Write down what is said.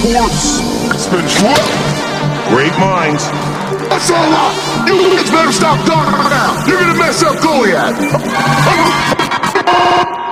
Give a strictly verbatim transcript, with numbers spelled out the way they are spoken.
sports. It's finished. What? Great minds. That's all up. You kids better stop talking now. You're gonna mess up Goliath.